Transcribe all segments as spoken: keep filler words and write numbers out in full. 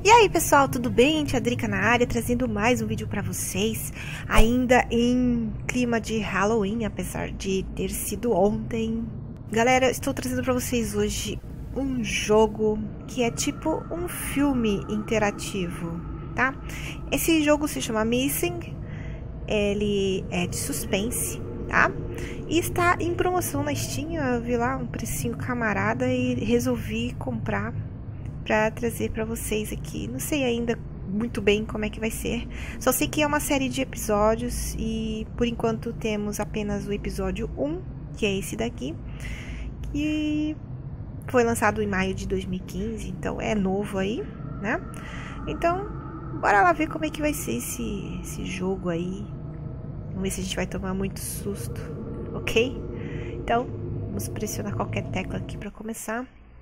E aí pessoal, tudo bem? Tia Drica na área, trazendo mais um vídeo pra vocês, ainda em clima de Halloween, apesar de ter sido ontem. Galera, estou trazendo pra vocês hoje um jogo que é tipo um filme interativo, tá? Esse jogo se chama Missing, ele é de suspense, tá? E está em promoção na Steam, eu vi lá um precinho camarada e resolvi comprar para trazer para vocês aqui. Não sei ainda muito bem como é que vai ser. Só sei que é uma série de episódios e por enquanto temos apenas o episódio um, que é esse daqui, que foi lançado em maio de dois mil e quinze, então é novo aí, né? Então, bora lá ver como é que vai ser esse, esse jogo aí. Vamos ver se a gente vai tomar muito susto, ok? Então, vamos pressionar qualquer tecla aqui para começar.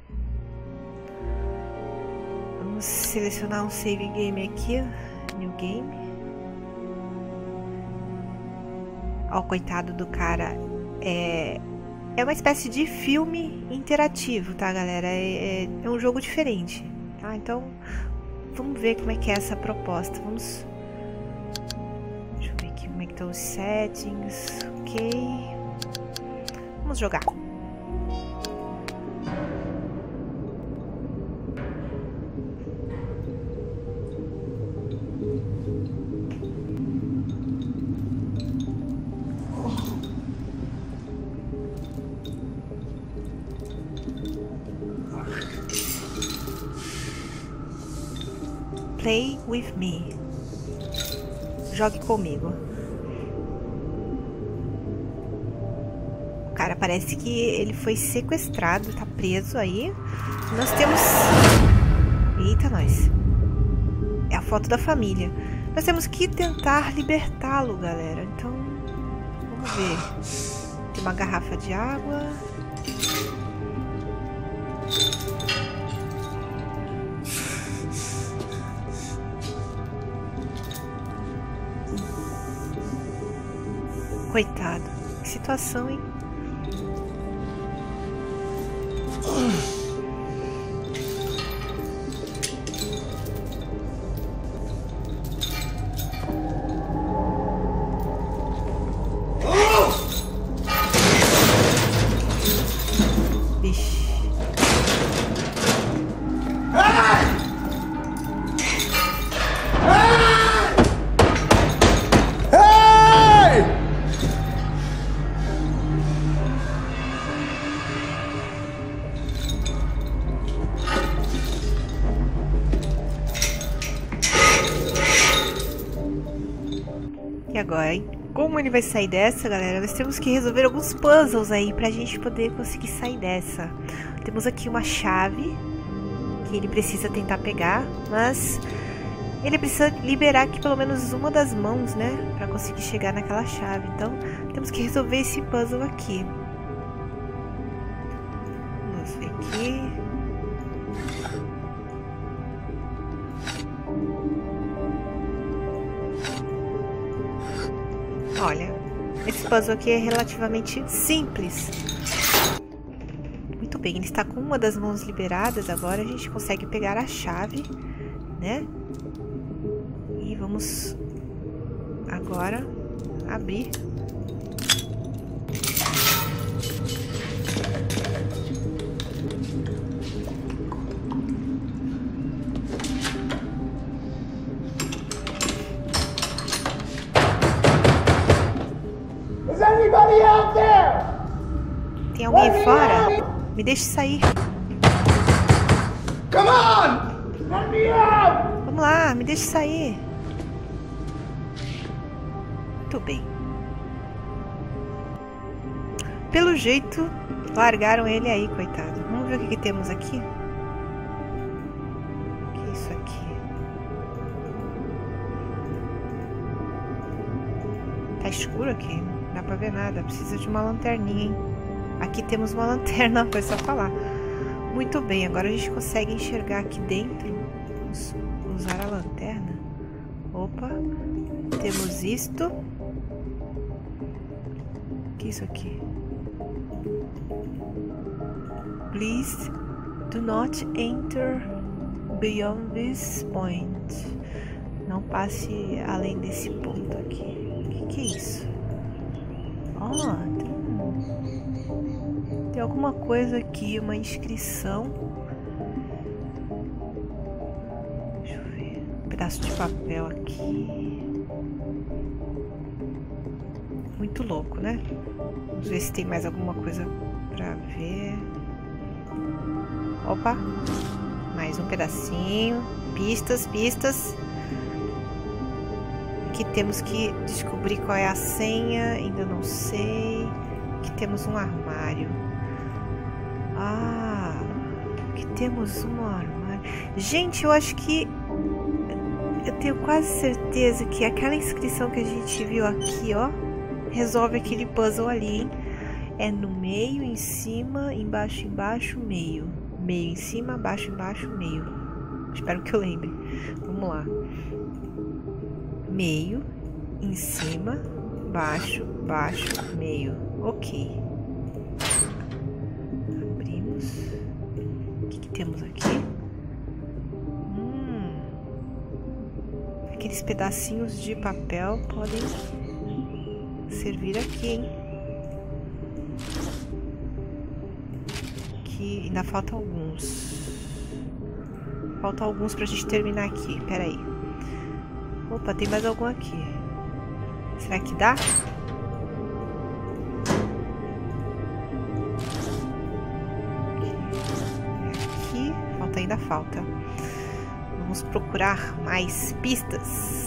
Vamos selecionar um save game aqui, new game. Ó, coitado do cara, é, é uma espécie de filme interativo, tá, galera? É, é, é um jogo diferente, tá? Então, vamos ver como é que é essa proposta. Vamos, deixa eu ver aqui como é que estão os settings, ok. Vamos jogar. Play with me. Jogue comigo. O cara parece que ele foi sequestrado, tá preso aí. Nós temos... Eita, nós. É a foto da família. Nós temos que tentar libertá-lo, galera. Então, vamos ver. Tem uma garrafa de água. Coitado, que situação, hein? Vixe. E agora, hein? Como ele vai sair dessa, galera? Nós temos que resolver alguns puzzles aí pra gente poder conseguir sair dessa. Temos aqui uma chave que ele precisa tentar pegar, mas ele precisa liberar aqui pelo menos uma das mãos, né? Pra conseguir chegar naquela chave. Então, temos que resolver esse puzzle aqui. Vamos ver aqui. Olha, esse puzzle aqui é relativamente simples. Muito bem, ele está com uma das mãos liberadas. Agora a gente consegue pegar a chave, né? E vamos agora abrir. Tem alguém aí fora? Me deixe sair. Come on! Let me out! Vamos lá, me deixe sair. Muito bem. Pelo jeito, largaram ele aí, coitado. Vamos ver o que, que temos aqui. O que é isso aqui? Tá escuro aqui, não dá pra ver nada. Precisa de uma lanterninha, hein? Aqui temos uma lanterna, foi só falar. Muito bem, agora a gente consegue enxergar aqui dentro. Vamos usar a lanterna. Opa, temos isto. O que é isso aqui? Please do not enter beyond this point. Não passe além desse ponto aqui. O que, que é isso? Ó, oh, tem, tem alguma coisa aqui, uma inscrição. Deixa eu ver. Um pedaço de papel aqui. Muito louco, né? Vamos ver se tem mais alguma coisa pra ver. Opa! Mais um pedacinho. Pistas, pistas. Aqui temos que descobrir qual é a senha. Ainda não sei. Aqui temos um armário. Ah! Aqui temos um armário. Gente, eu acho que... eu tenho quase certeza que aquela inscrição que a gente viu aqui, ó, resolve aquele puzzle ali, hein? É no meio, em cima, embaixo, embaixo, meio. Meio em cima, baixo, embaixo, meio. Espero que eu lembre. Vamos lá. Meio, em cima, baixo, baixo, meio. Ok. Abrimos. O que, que temos aqui? Hum. Aqueles pedacinhos de papel podem servir aqui, hein? Aqui ainda faltam alguns. Faltam alguns pra gente terminar aqui. Pera aí. Opa, tem mais algum aqui. Será que dá? Aqui. Falta, ainda falta. Vamos procurar mais pistas.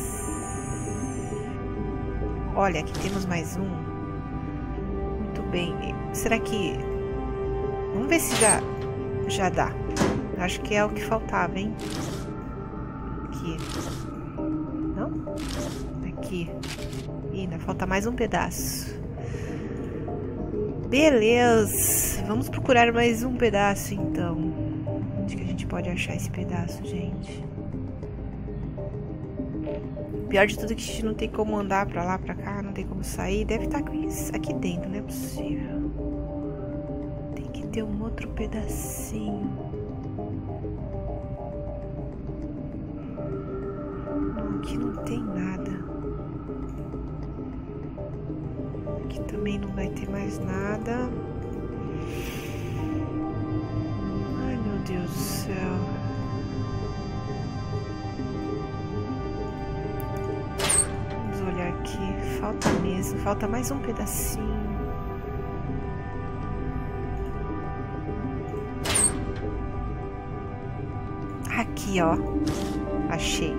Olha, aqui temos mais um. Muito bem. Será que... vamos ver se já, já dá. Acho que é o que faltava, hein? Aqui. Não? Aqui. Ih, ainda falta mais um pedaço. Beleza. Vamos procurar mais um pedaço, então. Onde que a gente pode achar esse pedaço, gente? Pior de tudo é que a gente não tem como andar pra lá, pra cá, não tem como sair. Deve estar aqui dentro, não é possível. Tem que ter um outro pedacinho. Não, aqui não tem nada. Aqui também não vai ter mais nada. Ai, meu Deus do céu. Aqui, falta mesmo, falta mais um pedacinho. Aqui, ó, achei.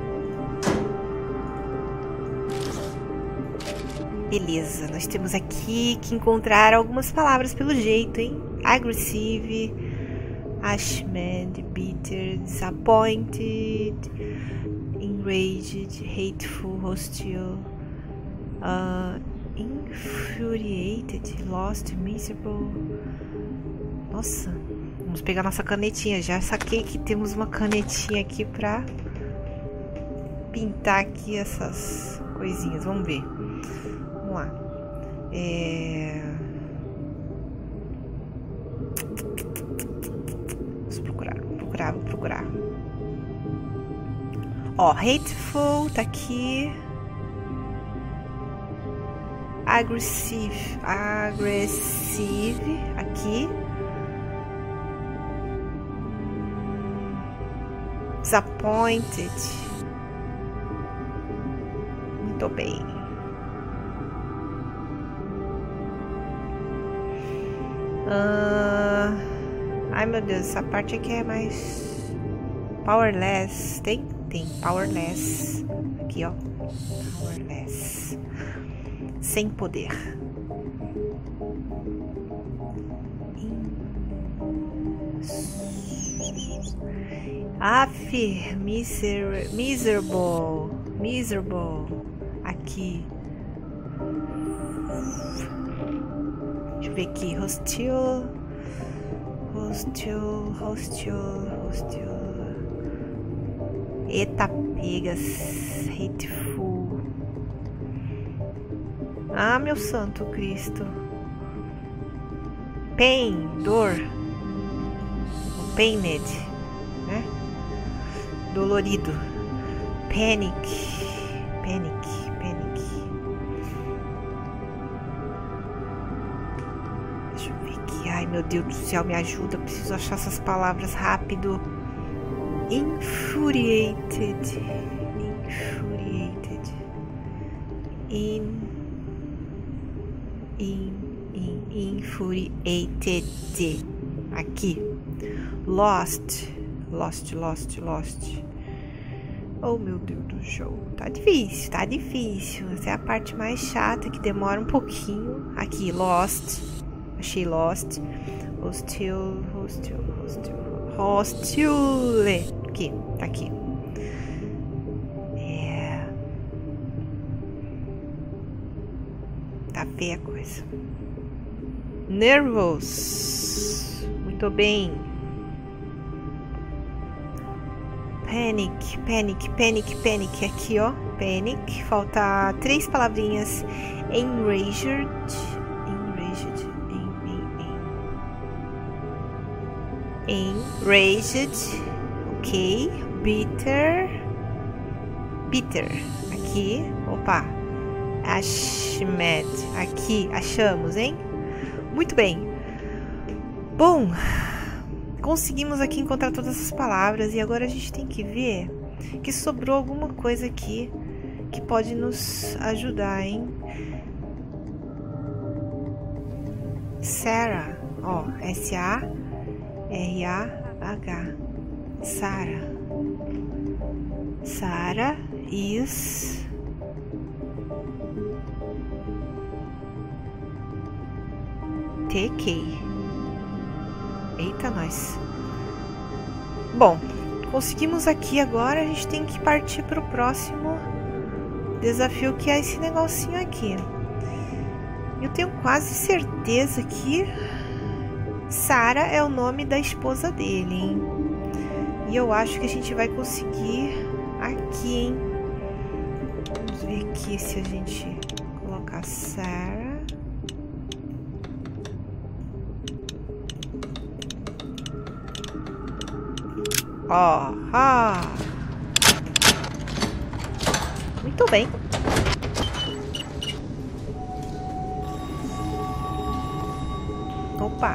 Beleza, nós temos aqui que encontrar algumas palavras pelo jeito, hein? Aggressive, ashamed, bitter, disappointed, enraged, hateful, hostile, uh, infuriated, lost, miserable. Nossa, vamos pegar nossa canetinha. Já saquei que temos uma canetinha aqui pra pintar aqui essas coisinhas. Vamos ver. Vamos lá. É... Vamos procurar, vou procurar, vou procurar. Ó, hateful tá aqui. Aggressive, aggressive aqui. Disappointed. Muito bem. Uh... Ai, meu Deus, essa parte aqui é mais powerless. Tem? Tem powerless. Aqui, ó. Powerless. Sem poder. Aff, miser miserable. Miserable. Aqui. Deixa eu ver aqui. Hostile. Hostile. Hostile. Hostile. Eita, pegas. Hateful. Ah, meu santo Cristo. Pain, dor. Pained, né? dolorido. Panic. Panic. Panic. Deixa eu ver aqui. Ai, meu Deus do céu, me ajuda. Preciso achar essas palavras rápido. Infuriated. Infuriated. In. In. In. Infuriated. Aqui. Lost. Lost, lost, lost. Oh, meu Deus do céu. Tá difícil, tá difícil. Essa é a parte mais chata, que demora um pouquinho. Aqui, lost. Achei lost. Hostil, hostil, hostil. Hostile. Aqui, tá aqui. É. Tá feia a coisa. Nervous. Muito bem. Panic, panic, panic, panic. Aqui, ó. Panic. Falta três palavrinhas. Enraged. Enraged. En, en, en. Enraged. Ok. Bitter. Bitter. Aqui. Opa. Ashmed. Aqui. Achamos, hein? Muito bem. Bom, conseguimos aqui encontrar todas essas palavras e agora a gente tem que ver que sobrou alguma coisa aqui que pode nos ajudar, hein? Sarah, ó, S A R A H. Sarah. Sarah is T K. Eita, nós. Bom, conseguimos aqui agora. A gente tem que partir para o próximo desafio, que é esse negocinho aqui. Eu tenho quase certeza que Sarah é o nome da esposa dele, hein? E eu acho que a gente vai conseguir aqui, hein? Vamos ver aqui se a gente colocar Sarah. Ó, ah. Muito bem. Opa.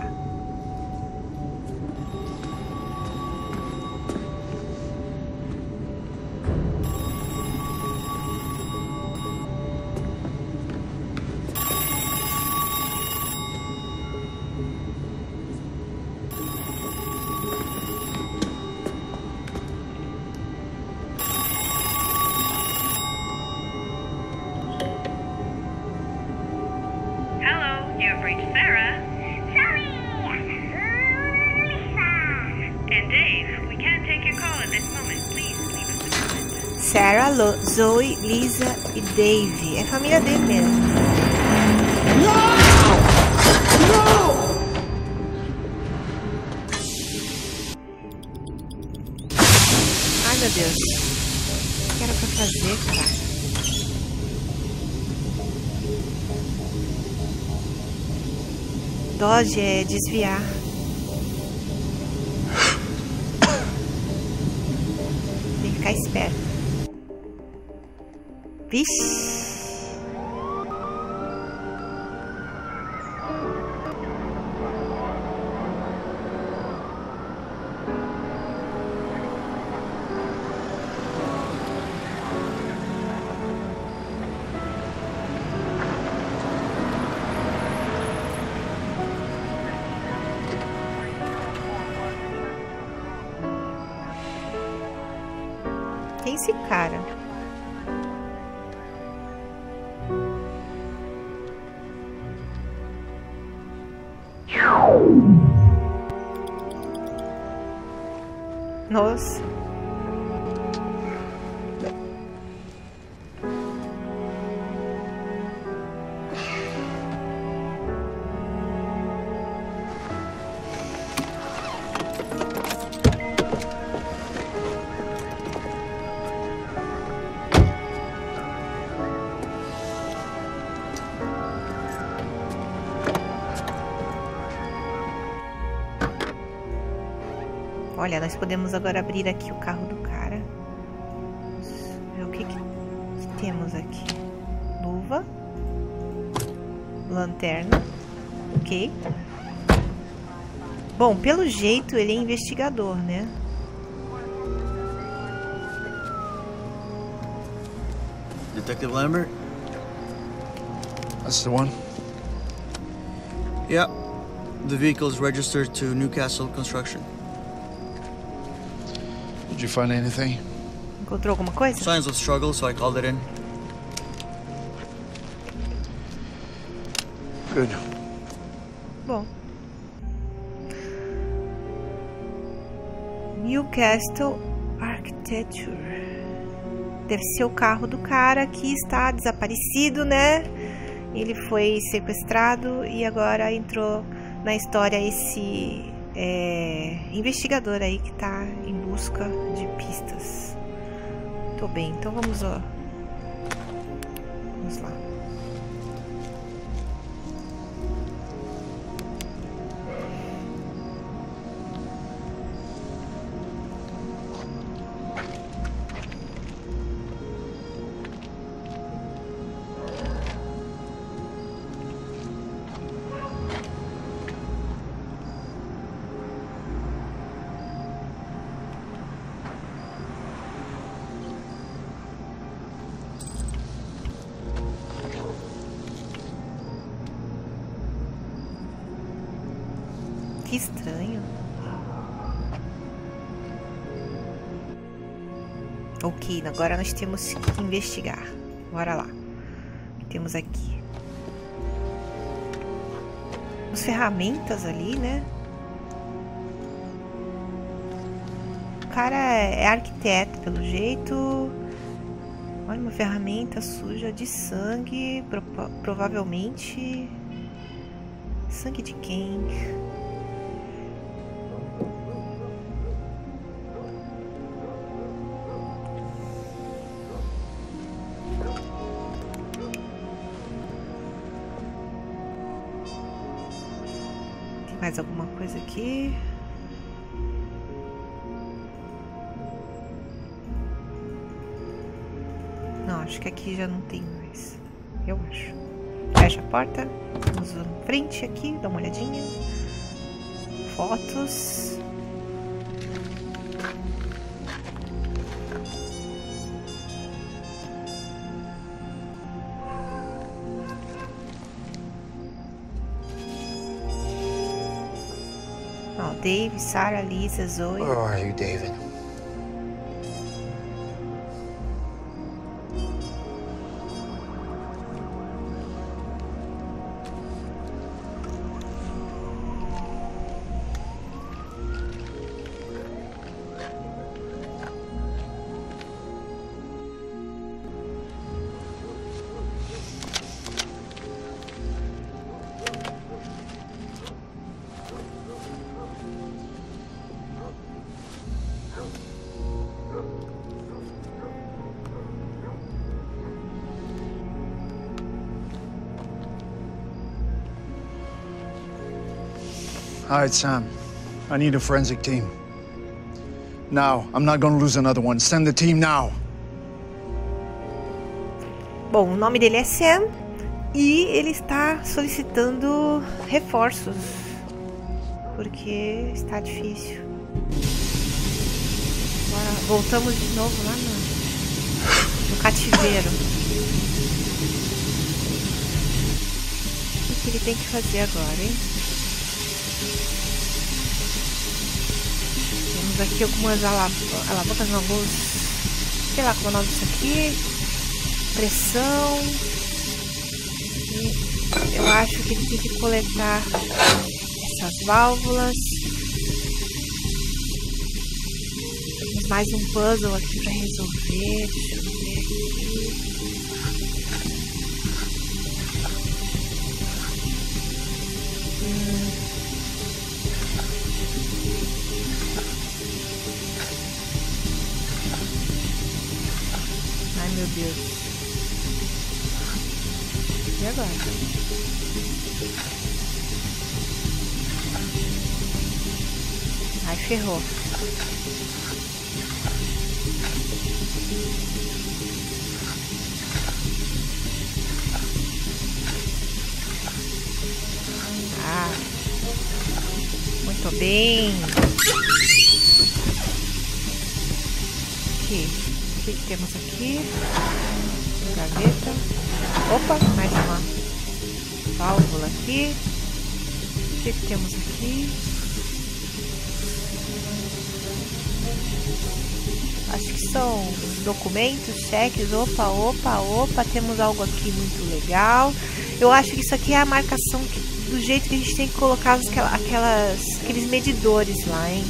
You have reached Sarah. Sorry, Lisa. And Dave, we can't take your call at this moment. Please leave us a message. Sarah, Lo Zoe, Lisa e Dave. É família dele mesmo. No! No! Ai, meu Deus. O que era pra fazer, cara? Dodge é desviar. Tem que ficar esperto. Vixe. Quem é esse cara? Nossa. Olha, nós podemos agora abrir aqui o carro do cara. temos aqui? Luva. Lanterna. Ok. Bom, pelo jeito ele é investigador, né? Detective Lambert? That's the one. Yeah. The vehicle is registered to Newcastle Construction. Did you find anything? Encontrou alguma coisa? Signs of struggle, so I called it in. Good. Bom. Newcastle Architecture. Deve ser o carro do cara que está desaparecido, né? Ele foi sequestrado e agora entrou na história esse é, investigador aí que tá em busca de pistas. Tô bem, então vamos, ó. Vamos lá. Que estranho. Ok, agora nós temos que investigar. Bora lá. O que temos aqui? As ferramentas ali, né? O cara é arquiteto, pelo jeito. Olha, uma ferramenta suja de sangue. Pro provavelmente... Sangue de quem? Mais alguma coisa aqui? Não, acho que aqui já não tem mais. Eu acho. Fecha a porta. Vamos em frente aqui, dá uma olhadinha. Fotos. Dave, Sarah, Lisa, Zoe. Where are you, David? All right, Sam. I need a forensic team. Now. I'm not gonna lose another one. Send the team now. Bom, o nome dele é Sam e ele está solicitando reforços porque está difícil. Agora voltamos de novo lá no, no cativeiro. O que ele tem que fazer agora, hein? Temos aqui algumas alavancas, alavancas na luz. Sei lá como é o nome disso aqui. Pressão. E eu acho que ele tem que coletar essas válvulas. Temos mais um puzzle aqui para resolver. Deixa eu ver aqui. Hum. Ai, meu Deus. E agora? Ai, ferrou. bem. Aqui. O que, que temos aqui? Gaveta. Opa, mais uma válvula aqui. O que, que temos aqui? Acho que são documentos, cheques. Opa, opa, opa. Temos algo aqui muito legal. Eu acho que isso aqui é a marcação que, do jeito que a gente tem que colocar aquelas, aqueles medidores lá, hein?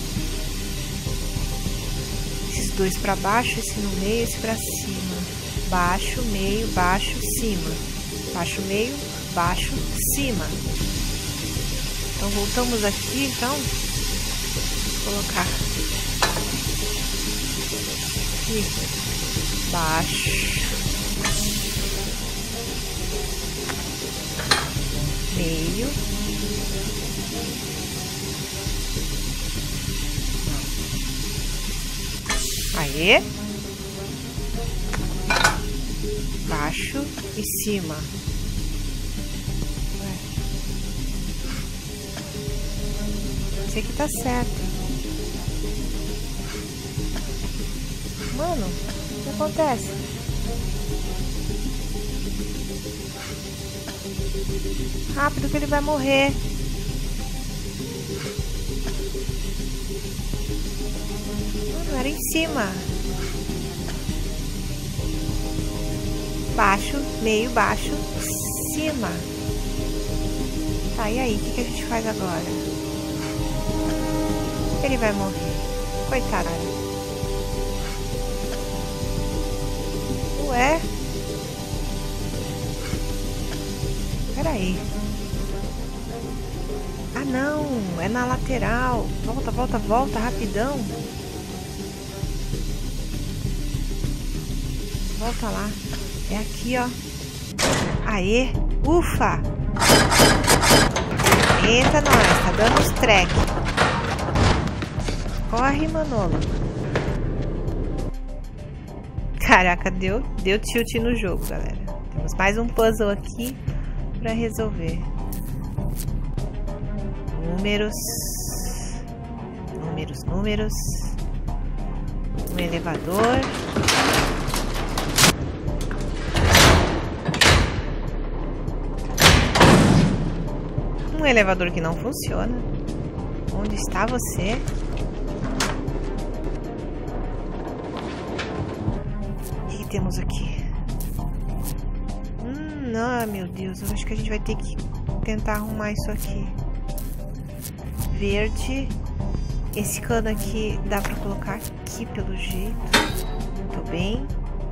Esses dois para baixo, esse no meio, esse para cima. Baixo, meio, baixo, cima. Baixo, meio, baixo, cima. Então voltamos aqui, então. Vou colocar aqui, baixo, meio, aê, baixo e cima. Esse aqui tá certo. Mano, o que acontece? Rápido que ele vai morrer. Mano, era em cima. Baixo, meio, baixo, cima. Tá, e aí? O que, que a gente faz agora? Ele vai morrer. Coitado. Ué? Peraí. Ah, não. É na lateral. Volta, volta, volta. Rapidão. Volta lá. É aqui, ó. Aê. Ufa. Eita, nós. Tá dando os track. Corre, Manolo. Caraca, deu, deu tilt no jogo, galera. Temos mais um puzzle aqui pra resolver. Números. Números, números. Um elevador. Um elevador que não funciona. Onde está você? Temos aqui. Hum, não, meu Deus. Eu acho que a gente vai ter que tentar arrumar isso aqui. Verde. Esse cano aqui dá pra colocar aqui pelo jeito. Muito bem.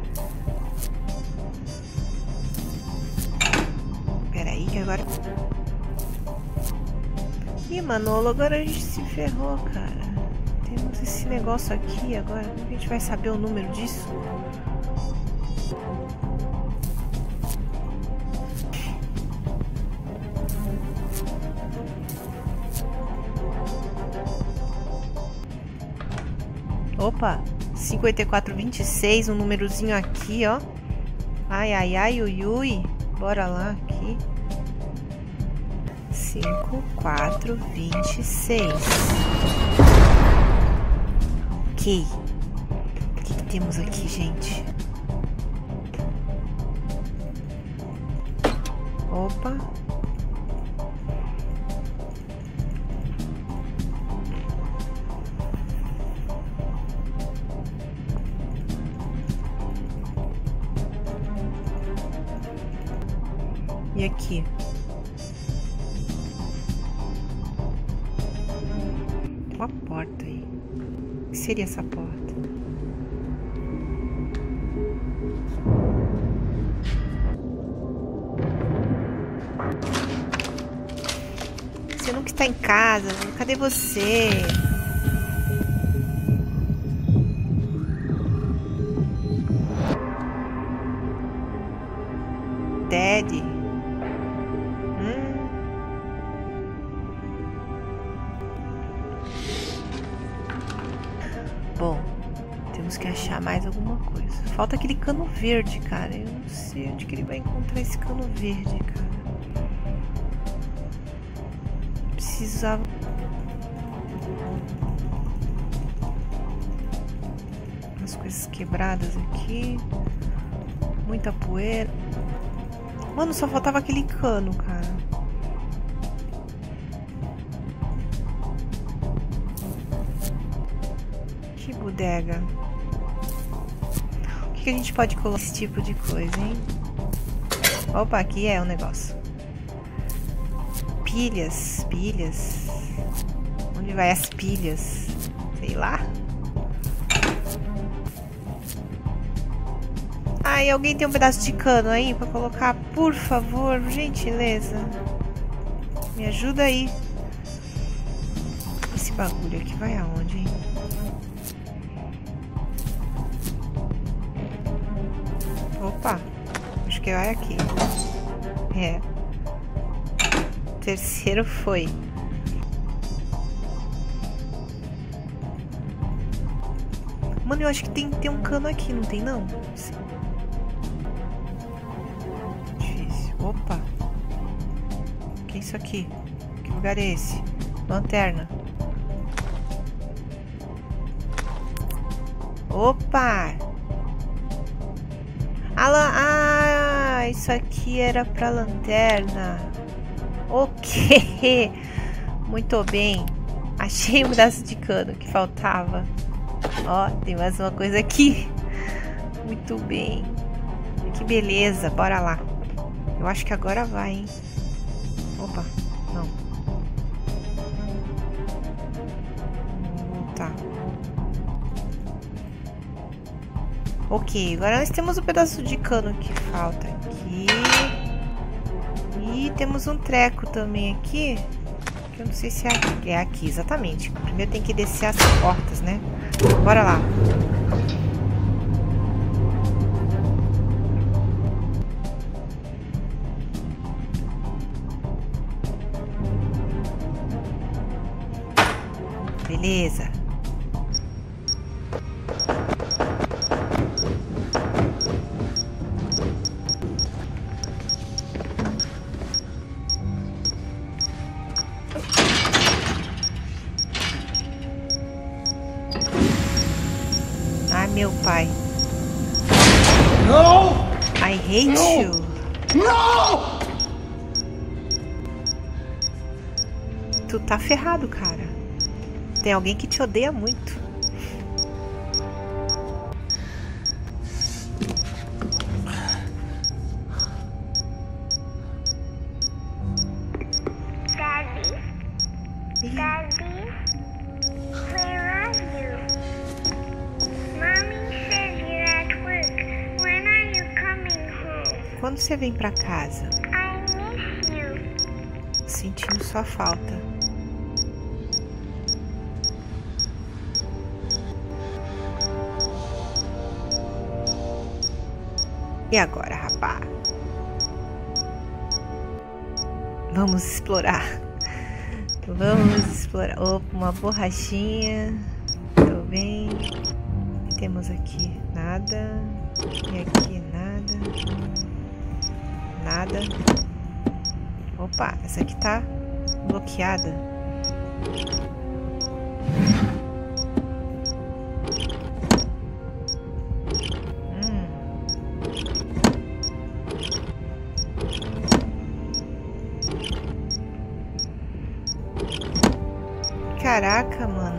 Pera aí que agora... Ih, Manolo, agora a gente se ferrou, cara. Temos esse negócio aqui agora. Como a gente vai saber o número disso? Opa, cinquenta e quatro, vinte e seis, um númerozinho aqui, ó. Ai, ai, ai, ui, ui. Bora lá, aqui. cinco, quatro, vinte e seis. Ok. O que, que temos aqui, gente? Opa. E aqui? Tem uma porta aí. O que seria essa porta? Você nunca está em casa. Cadê você? Daddy. Bom, temos que achar mais alguma coisa. Falta aquele cano verde, cara. Eu não sei onde que ele vai encontrar esse cano verde, cara. Precisava... As coisas quebradas aqui. Muita poeira. Mano, só faltava aquele cano, cara. Que bodega. O que, que a gente pode colocar esse tipo de coisa, hein? Opa, aqui é o negócio. Pilhas, pilhas. Onde vai as pilhas? Sei lá. Ai, alguém tem um pedaço de cano aí pra colocar, por favor, gentileza. Me ajuda aí. Esse bagulho aqui vai aonde, hein? Opa, acho que vai aqui. É. Terceiro foi. Mano, eu acho que tem, tem um cano aqui, não tem não? Sim. Difícil. Opa. O que é isso aqui? Que lugar é esse? Lanterna. Opa! Ah, isso aqui era pra lanterna. Ok. Muito bem. Achei um pedaço de cano que faltava. Ó, tem mais uma coisa aqui. Muito bem. Que beleza, bora lá. Eu acho que agora vai, hein? Opa, não. Vamos voltar. Ok, agora nós temos um pedaço de cano que falta aqui. E temos um treco também aqui. Que eu não sei se é aqui. É aqui, exatamente. Primeiro tem que descer as portas, né? Bora lá. Beleza. Ai, meu pai. No! I hate No! you. No! Tu tá ferrado, cara. Tem alguém que te odeia muito. Daddy? Ih, Daddy? Where are you? Mommy says you're at work. When are you coming home? quando você vem pra casa? I miss you. Sentindo sua falta. E agora, rapá? Vamos explorar. Vamos explorar. Opa, uma borrachinha. Tô bem. O que temos aqui? Nada. E aqui nada. Nada. Opa, essa aqui tá bloqueada. Caraca, mano.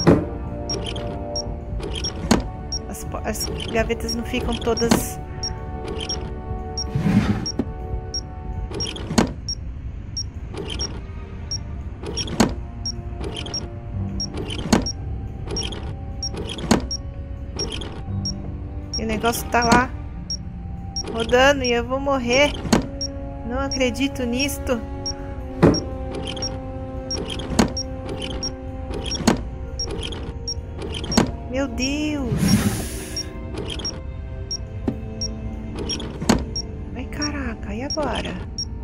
As, as gavetas não ficam todas... E o negócio tá lá rodando e eu vou morrer. Não acredito nisto. Meu Deus! Ai, caraca, e agora?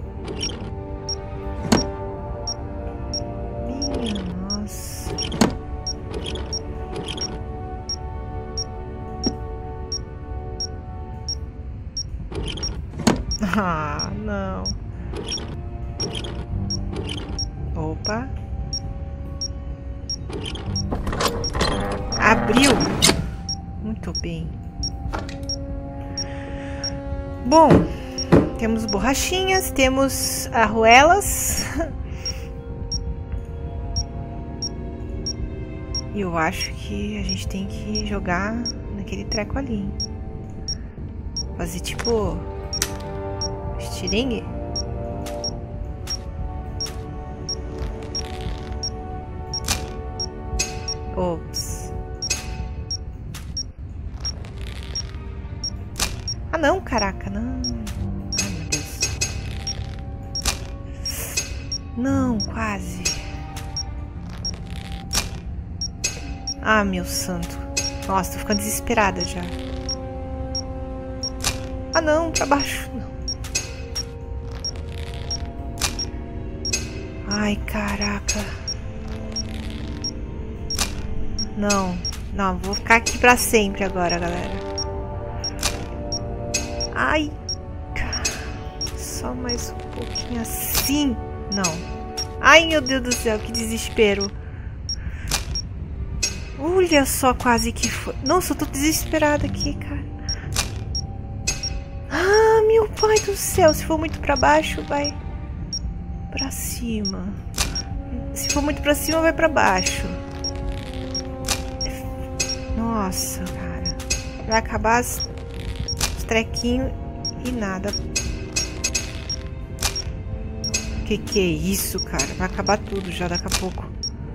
Minha nossa! Ah, não! Opa! abriu. Muito bem. Bom, temos borrachinhas, temos arruelas. E eu acho que a gente tem que jogar naquele treco ali, hein? Fazer tipo estiringue. Ops. Ah não, caraca, não. Ai meu Deus. Não, quase. Ah, meu santo. Nossa, tô ficando desesperada já. Ah não, pra baixo. Não. Ai, caraca. Não, não, vou ficar aqui pra sempre agora, galera. Ai, só mais um pouquinho assim. Não. Ai, meu Deus do céu, que desespero. Olha só, quase que foi. Nossa, eu tô desesperada aqui, cara. Ah, meu pai do céu. Se for muito pra baixo, vai pra cima. Se for muito pra cima, vai pra baixo. Nossa, cara. Vai acabar as, os trequinhos e nada. Que que é isso, cara? Vai acabar tudo já daqui a pouco.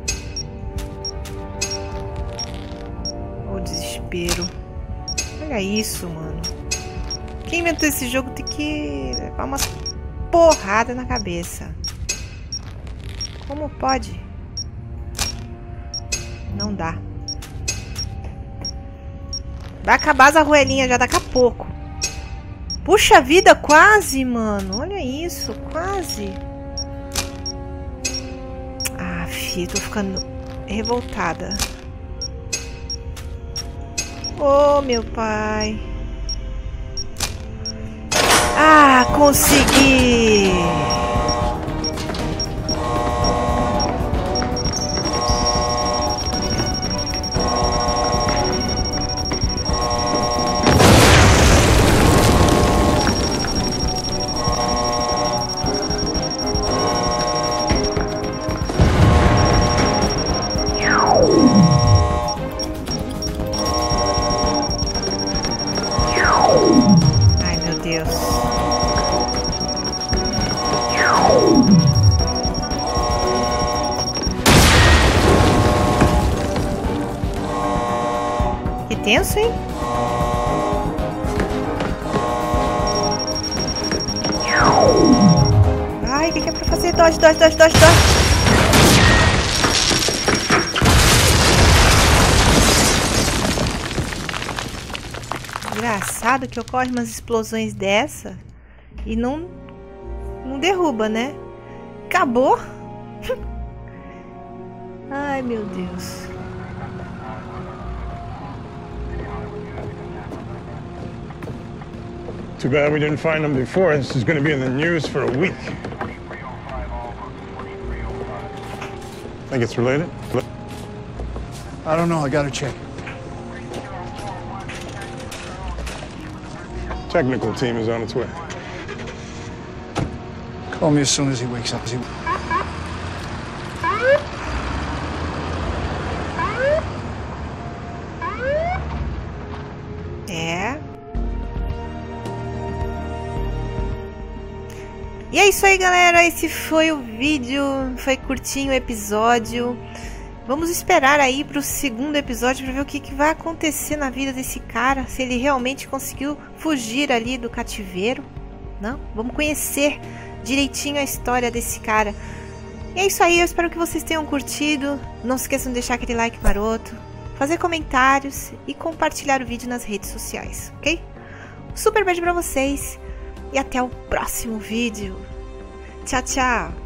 O desespero. Olha isso, mano. Quem inventou esse jogo tem que levar umas porradas na cabeça. Como pode? Não dá. Vai acabar as arruelinhas já daqui a pouco. Puxa vida, quase, mano. Olha isso, quase. Ah, filho, tô ficando revoltada. Oh, meu pai. Ah, consegui. Ai, meu Deus. Que tenso, hein? Ai, o que, que é pra fazer? Dodge, dodge, dodge, dodge, dodge. Engraçado que ocorre umas explosões dessa e não, não derruba, né? Acabou? Ai, meu Deus. Too bad we didn't find them before. This is going to be in the news for a week. Think it's related? I don't know. I gotta check. Technical team is on its way. Call me as soon as he wakes up. É. E é isso aí, galera. Esse foi o vídeo. Foi curtinho o episódio. Vamos esperar aí pro segundo episódio para ver o que, que vai acontecer na vida desse cara. Se ele realmente conseguiu fugir ali do cativeiro. Não? Vamos conhecer direitinho a história desse cara. E é isso aí, eu espero que vocês tenham curtido. Não se esqueçam de deixar aquele like maroto, fazer comentários e compartilhar o vídeo nas redes sociais, ok? Um super beijo pra vocês e até o próximo vídeo. Tchau, tchau!